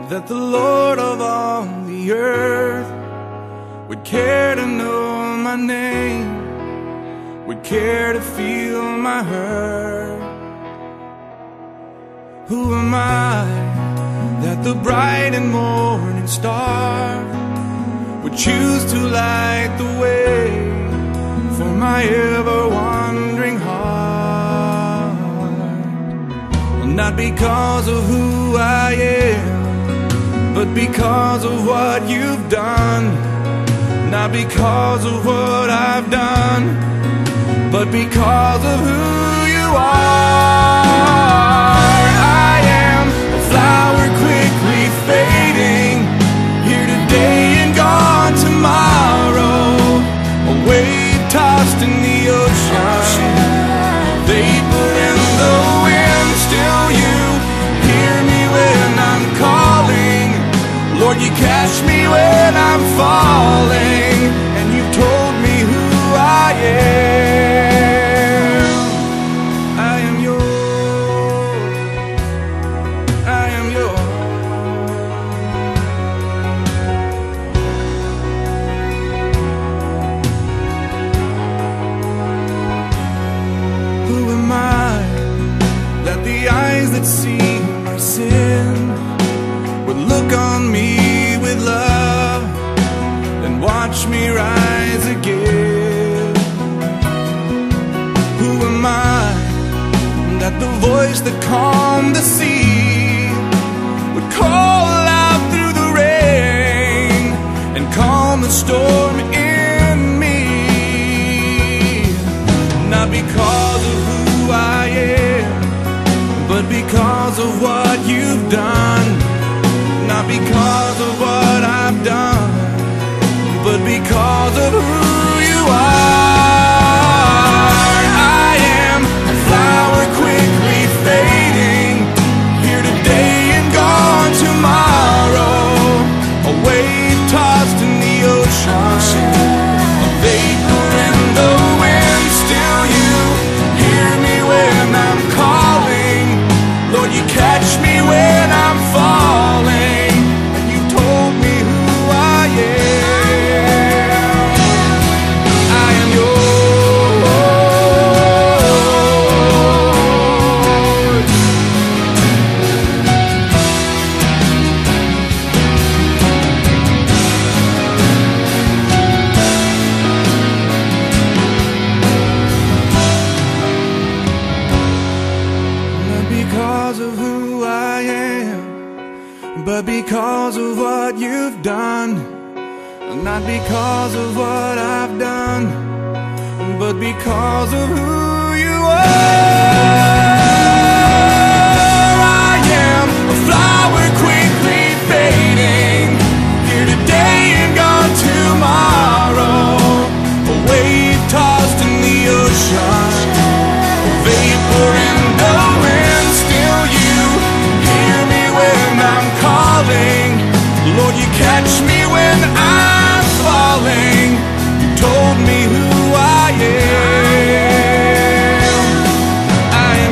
that the Lord of all the earth would care to know my name, would care to feel my hurt. Who am I that the bright and morning star would choose to light the way for my ever-wandering heart? Well, not because of who I am, but because of what you've done. Not because of what I've done, but because of who you are. I am a flower quickly fading, here today and gone tomorrow, a wave tossed in the ocean, vapor in the wind. Still you hear me when I'm calling, Lord, you catch me when I'm falling, and you've told me who I am. I am yours, I am yours. Who am I that the eyes that see my sin would look on me with love and watch me rise again? Who am I that the voice that calmed the sea would call out through the rain and calm the storm in me? Not because of who I am, but because of what you've done. Not because of what I've done, but because of who you are. I am a flower quickly fading, here today and gone tomorrow, a wave tossed in the ocean, a vapor in the wind. Still you hear me when I'm calling, Lord, you catch me when I'm falling, and you told me who I am. I am yours. Not because of who I am, but because of what you've done. Not because of what I've done, but because of who you are. I am a flower quickly fading, here today and gone tomorrow, a wave tossed in the ocean, a vapor in the wind. Still you hear me when I'm calling, Lord, you catch me when I'm falling. You told me who I am. I am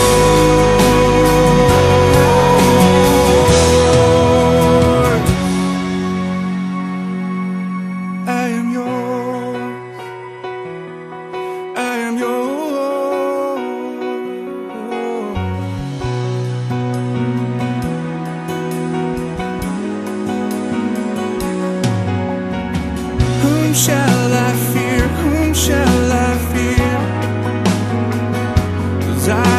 yours. I am yours. I am yours. Whom shall I fear? Whom shall I fear? 'Cause I